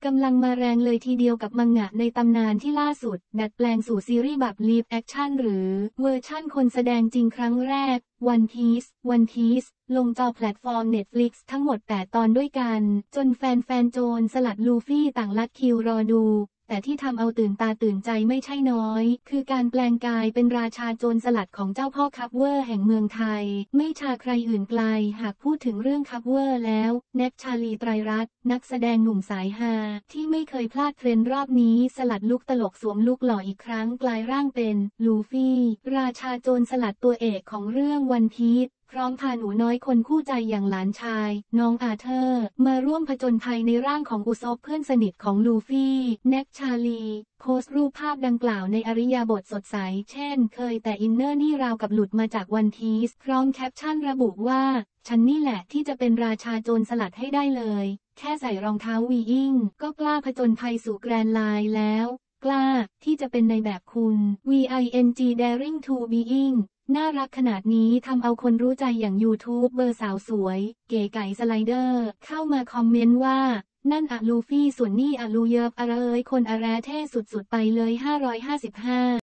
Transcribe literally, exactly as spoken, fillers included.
กำลังมาแรงเลยทีเดียวกับมังงะในตำนานที่ล่าสุดดัดแปลงสู่ซีรีส์แบบลีฟแอคชั่นหรือเวอร์ชั่นคนแสดงจริงครั้งแรก One Piece One Piece ลงจอแพลตฟอร์ม Netflix ทั้งหมดแปดตอนด้วยกันจนแฟนๆโจรสลัดลูฟี่ต่างลัดคิวรอดูแต่ที่ทำเอาตื่นตาตื่นใจไม่ใช่น้อยคือการแปลงกายเป็นราชาโจรสลัดของเจ้าพ่อคัพเวอร์แห่งเมืองไทยไม่ชาใครอื่นไกลหากพูดถึงเรื่องคัพเวอร์แล้วแน็กชาลีไตรรัตน์นักแสดงหนุ่มสายฮาที่ไม่เคยพลาดเทรนด์รอบนี้สลัดลุคตลกสวมลุคหล่ออีกครั้งกลายร่างเป็นลูฟี่ราชาโจรสลัดตัวเอกของเรื่องวันพีซพร้อมพาหนูน้อยคนคู่ใจอย่างหลานชายน้องอาเธอร์มาร่วมผจญภัยในร่างของอุซบเพื่อนสนิทของลูฟี่แน็กชาลีโพสต์รูปภาพดังกล่าวในอริยาบถสดใสเช่นเคยแต่อินเนอร์นี่ราวกับหลุดมาจากวันพีซพร้อมแคปชั่นระบุว่าฉันนี่แหละที่จะเป็นราชาโจรสลัดให้ได้เลยแค่ใส่รองเท้าวีอิงก็กล้าผจญภัยสู่แกรนด์ไลน์แล้วกล้าที่จะเป็นในแบบคุณ วี ไอ เอ็น จี Daring to Beingน่ารักขนาดนี้ทำเอาคนรู้ใจอย่างยูทูบเบอร์สาวสวยเก๋ไก่สไลเดอร์เข้ามาคอมเมนต์ว่านั่นอะลูฟี่ส่วนนี่อะลูเยิบอะเอ้ยคนอะแรเท่สุดๆไปเลยห้าร้อยห้าสิบห้า